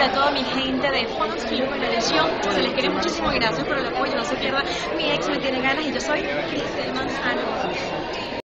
sobre todo mi gente de Fondos Film Televisión. Se les quiere muchísimo, gracias por el apoyo, no se pierda Mi Ex Me Tiene Ganas y yo soy Cristel Manzano.